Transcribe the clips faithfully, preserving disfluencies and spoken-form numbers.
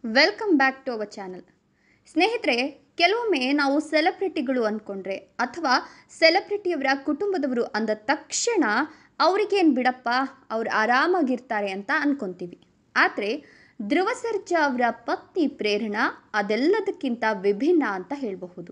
Welcome back to our channel. ಸ್ನೇಹಿತರೆ, ಕೆಲವೊಮ್ಮೆ ನಾವು ಸೆಲೆಬ್ರಿಟಿಗಳು ಅಂದ್ಕೊಂಡ್ರೆ ಅಥವಾ ಸೆಲೆಬ್ರಿಟಿಯವರ ಕುಟುಂಬದವರು ಅಂದ ತಕ್ಷಣ ಅವ್ರಿಗೇನು ಬಿಡಪ್ಪ, ಅವ್ರು ಆರಾಮಾಗಿರ್ತಾರೆ ಅಂತ ಅಂದ್ಕೊತೀವಿ. ಆದರೆ ಧ್ರುವ ಸರ್ಜಾ ಅವರ ಪತ್ನಿ ಪ್ರೇರಣಾ ಅದೆಲ್ಲದಕ್ಕಿಂತ ವಿಭಿನ್ನ ಅಂತ ಹೇಳಬಹುದು.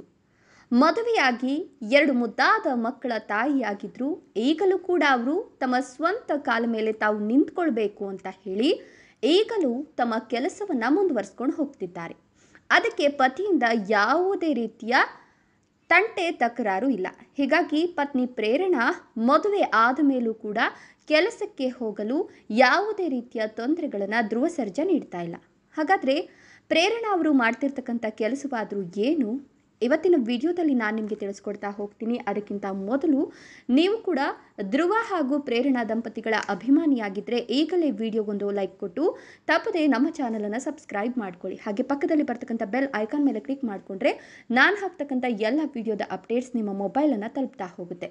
ಮದುವೆಯಾಗಿ ಎರಡು ಮುದ್ದಾದ ಮಕ್ಕಳ ತಾಯಿಯಾಗಿದ್ದರು. ಈಗಲೂ ಕೂಡ ಅವರು ತಮ್ಮ ಸ್ವಂತ ಕಾಲ ಮೇಲೆ ತಾವು ನಿಂತ್ಕೊಳ್ಬೇಕು ಅಂತ ಹೇಳಿ ಈಗಲೂ ತಮ್ಮ ಕೆಲಸವನ್ನು ಮುಂದುವರಿಸ್ಕೊಂಡು ಹೋಗ್ತಿದ್ದಾರೆ. ಅದಕ್ಕೆ ಪತಿಯಿಂದ ಯಾವುದೇ ರೀತಿಯ ತಂಟೆ ತಕರಾರು ಇಲ್ಲ. ಹೀಗಾಗಿ ಪತ್ನಿ ಪ್ರೇರಣಾ ಮದುವೆ ಆದ ಮೇಲೂ ಕೂಡ ಕೆಲಸಕ್ಕೆ ಹೋಗಲು ಯಾವುದೇ ರೀತಿಯ ತೊಂದರೆಗಳನ್ನು ಧ್ರುವ ಸರ್ಜಾ ನೀಡ್ತಾ ಇಲ್ಲ. ಹಾಗಾದರೆ ಪ್ರೇರಣಾ ಅವರು ಮಾಡ್ತಿರ್ತಕ್ಕಂಥ ಕೆಲಸವಾದರೂ ಏನು, ಇವತ್ತಿನ ವಿಡಿಯೋದಲ್ಲಿ ನಾನು ನಿಮಗೆ ತಿಳಿಸ್ಕೊಡ್ತಾ ಹೋಗ್ತೀನಿ. ಅದಕ್ಕಿಂತ ಮೊದಲು ನೀವು ಕೂಡ ಧ್ರುವ ಹಾಗೂ ಪ್ರೇರಣಾ ದಂಪತಿಗಳ ಅಭಿಮಾನಿಯಾಗಿದ್ದರೆ ಈಗಲೇ ವಿಡಿಯೋಗೊಂದು ಲೈಕ್ ಕೊಟ್ಟು ತಪ್ಪದೆ ನಮ್ಮ ಚಾನಲನ್ನು ಸಬ್ಸ್ಕ್ರೈಬ್ ಮಾಡ್ಕೊಳ್ಳಿ. ಹಾಗೆ ಪಕ್ಕದಲ್ಲಿ ಬರ್ತಕ್ಕಂಥ ಬೆಲ್ ಐಕಾನ್ ಮೇಲೆ ಕ್ಲಿಕ್ ಮಾಡಿಕೊಂಡ್ರೆ ನಾನು ಹಾಕ್ತಕ್ಕಂಥ ಎಲ್ಲ ವಿಡಿಯೋದ ಅಪ್ಡೇಟ್ಸ್ ನಿಮ್ಮ ಮೊಬೈಲನ್ನು ತಲುಪ್ತಾ ಹೋಗುತ್ತೆ.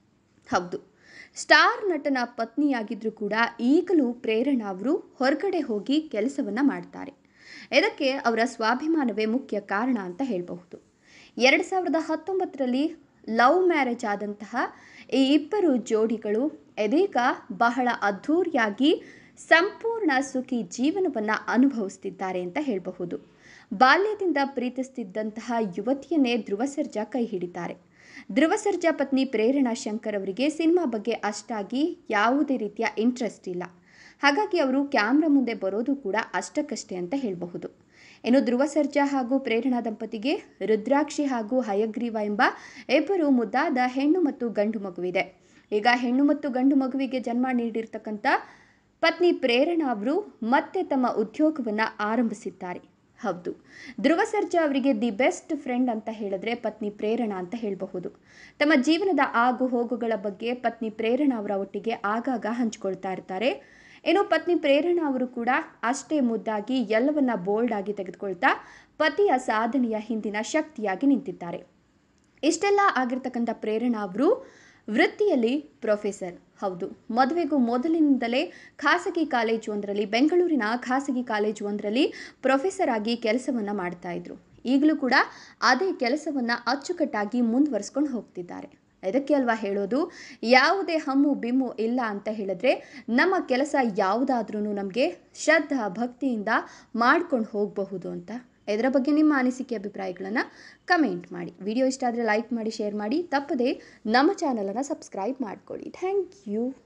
ಹೌದು, ಸ್ಟಾರ್ ನಟನ ಪತ್ನಿಯಾಗಿದ್ದರೂ ಕೂಡ ಈಗಲೂ ಪ್ರೇರಣಾ ಅವರು ಹೊರಗಡೆ ಹೋಗಿ ಕೆಲಸವನ್ನು ಮಾಡ್ತಾರೆ. ಇದಕ್ಕೆ ಅವರ ಸ್ವಾಭಿಮಾನವೇ ಮುಖ್ಯ ಕಾರಣ ಅಂತ ಹೇಳಬಹುದು. ಎರಡು ಸಾವಿರದ ಹತ್ತೊಂಬತ್ತರಲ್ಲಿ ಲವ್ ಮ್ಯಾರೇಜ್ ಆದಂತಹ ಈ ಇಬ್ಬರು ಜೋಡಿಗಳು ಇದೀಗ ಬಹಳ ಅದ್ಧೂರಿಯಾಗಿ ಸಂಪೂರ್ಣ ಸುಖಿ ಜೀವನವನ್ನು ಅನುಭವಿಸ್ತಿದ್ದಾರೆ ಅಂತ ಹೇಳಬಹುದು. ಬಾಲ್ಯದಿಂದ ಪ್ರೀತಿಸ್ತಿದ್ದಂತಹ ಯುವತಿಯನ್ನೇ ಧ್ರುವ ಸರ್ಜಾ ಕೈ ಹಿಡಿತಾರೆ. ಧ್ರುವ ಸರ್ಜಾ ಪತ್ನಿ ಪ್ರೇರಣಾ ಶಂಕರ್ ಅವರಿಗೆ ಸಿನಿಮಾ ಬಗ್ಗೆ ಅಷ್ಟಾಗಿ ಯಾವುದೇ ರೀತಿಯ ಇಂಟ್ರೆಸ್ಟ್ ಇಲ್ಲ. ಹಾಗಾಗಿ ಅವರು ಕ್ಯಾಮ್ರಾ ಮುಂದೆ ಬರೋದು ಕೂಡ ಅಷ್ಟಕ್ಕಷ್ಟೇ ಅಂತ ಹೇಳಬಹುದು. ಇನ್ನು ಧ್ರುವ ಸರ್ಜಾ ಹಾಗೂ ಪ್ರೇರಣಾ ದಂಪತಿಗೆ ರುದ್ರಾಕ್ಷಿ ಹಾಗೂ ಹಯಗ್ರೀವ ಎಂಬ ಇಬ್ಬರು ಮುದ್ದಾದ ಹೆಣ್ಣು ಮತ್ತು ಗಂಡು ಮಗುವಿದೆ. ಈಗ ಹೆಣ್ಣು ಮತ್ತು ಗಂಡು ಮಗುವಿಗೆ ಜನ್ಮ ನೀಡಿರ್ತಕ್ಕಂಥ ಪತ್ನಿ ಪ್ರೇರಣಾ ಅವರು ಮತ್ತೆ ತಮ್ಮ ಉದ್ಯೋಗವನ್ನು ಆರಂಭಿಸಿದ್ದಾರೆ. ಹೌದು, ಧ್ರುವ ಸರ್ಜಾ ಅವರಿಗೆ ದಿ ಬೆಸ್ಟ್ ಫ್ರೆಂಡ್ ಅಂತ ಹೇಳಿದ್ರೆ ಪತ್ನಿ ಪ್ರೇರಣಾ ಅಂತ ಹೇಳಬಹುದು. ತಮ್ಮ ಜೀವನದ ಆಗು ಹೋಗುಗಳ ಬಗ್ಗೆ ಪತ್ನಿ ಪ್ರೇರಣಾ ಅವರ ಒಟ್ಟಿಗೆ ಆಗಾಗ ಹಂಚಿಕೊಳ್ತಾ ಇರ್ತಾರೆ. ಇನ್ನು ಪತ್ನಿ ಪ್ರೇರಣಾ ಅವರು ಕೂಡ ಅಷ್ಟೇ ಮುದ್ದಾಗಿ ಎಲ್ಲವನ್ನ ಬೋಲ್ಡ್ ಆಗಿ ತೆಗೆದುಕೊಳ್ತಾ ಪತಿಯ ಸಾಧನೆಯ ಹಿಂದಿನ ಶಕ್ತಿಯಾಗಿ ನಿಂತಿದ್ದಾರೆ. ಇಷ್ಟೆಲ್ಲ ಆಗಿರ್ತಕ್ಕಂಥ ಪ್ರೇರಣಾ ಅವರು ವೃತ್ತಿಯಲ್ಲಿ ಪ್ರೊಫೆಸರ್. ಹೌದು, ಮದುವೆಗೂ ಮೊದಲಿನಿಂದಲೇ ಖಾಸಗಿ ಕಾಲೇಜು ಒಂದರಲ್ಲಿ ಬೆಂಗಳೂರಿನ ಖಾಸಗಿ ಕಾಲೇಜು ಒಂದರಲ್ಲಿ ಪ್ರೊಫೆಸರ್ ಆಗಿ ಕೆಲಸವನ್ನು ಮಾಡ್ತಾ ಇದ್ರು. ಈಗಲೂ ಕೂಡ ಅದೇ ಕೆಲಸವನ್ನು ಅಚ್ಚುಕಟ್ಟಾಗಿ ಮುಂದುವರಿಸ್ಕೊಂಡು ಹೋಗ್ತಿದ್ದಾರೆ. ಇದಕ್ಕೆ ಅಲ್ವಾ ಹೇಳೋದು, ಯಾವುದೇ ಹಮ್ಮು ಬಿಮ್ಮು ಇಲ್ಲ ಅಂತ ಹೇಳಿದ್ರೆ ನಮ್ಮ ಕೆಲಸ ಯಾವುದಾದ್ರೂ ನಮಗೆ ಶ್ರದ್ಧಾ ಭಕ್ತಿಯಿಂದ ಮಾಡ್ಕೊಂಡು ಹೋಗಬಹುದು ಅಂತ. ಇದರ ಬಗ್ಗೆ ನಿಮ್ಮ ಅನಿಸಿಕೆ ಅಭಿಪ್ರಾಯಗಳನ್ನು ಕಮೆಂಟ್ ಮಾಡಿ. ವಿಡಿಯೋ ಇಷ್ಟ ಆದರೆ ಲೈಕ್ ಮಾಡಿ, ಶೇರ್ ಮಾಡಿ. ತಪ್ಪದೆ ನಮ್ಮ ಚಾನಲನ್ನು ಸಬ್ಸ್ಕ್ರೈಬ್ ಮಾಡ್ಕೊಳ್ಳಿ. Thank you.